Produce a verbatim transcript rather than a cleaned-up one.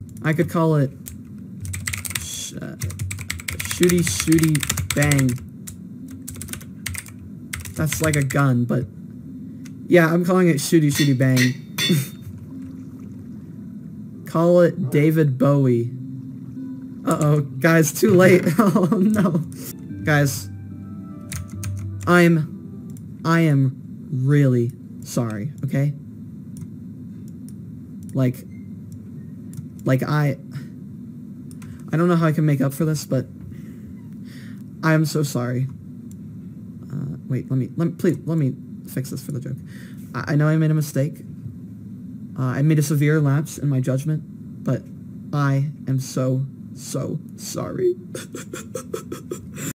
I could call it sh uh, shooty shooty bang. That's like a gun, but yeah, I'm calling it shooty shooty bang. Call it David Bowie. Uh-oh, guys, too late. Oh no. Guys, I'm I am really sorry, okay? Like like I I don't know how I can make up for this, but I am so sorry. Uh, wait, let me let me please let me fix this for the joke. I, I know I made a mistake. Uh, I made a severe lapse in my judgment, but I am so so sorry.